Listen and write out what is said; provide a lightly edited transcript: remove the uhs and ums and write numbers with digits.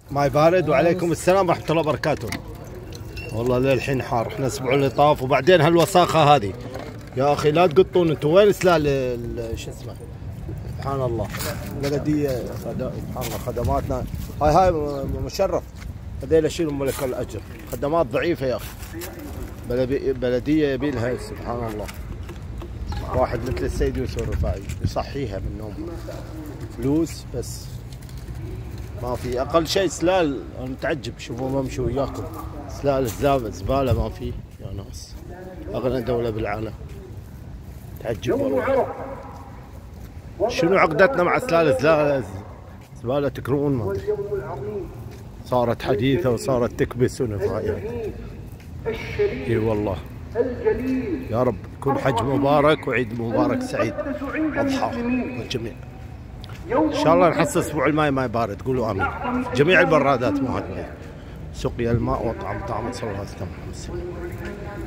ماي بارد. وعليكم السلام ورحمة الله وبركاته. والله للحين حار، احنا الاسبوع اللي طاف وبعدين هالوساخة هذه يا اخي. لا تقطون انتم، وين سلال شو اسمه؟ سبحان الله بلدية، سبحان الله خدماتنا هاي مشرف. هذيل اشيلهم لك الاجر، خدمات ضعيفة يا اخي. بلدية يبي لها سبحان الله واحد مثل السيد يوسف الرفاعي يصحيها من نوم. فلوس بس ما في. اقل شيء سلال، انا متعجب شوفوا بمشي وياكم سلال زباله ما في يا ناس. اغنى دوله بالعالم، تعجب والله. شنو عقدتنا مع سلال زباله تكرون ما ادري. صارت حديثه وصارت تكبس ونفايات. اي والله. يا رب يكون حج مبارك وعيد مبارك سعيد اضحى للجميع. ان شاء الله نحصل اسبوع الماي ماي بارد، قولوا امين. جميع البرادات مو هاد سقيا الماء وطعم طعام صلى الله عليه وسلم.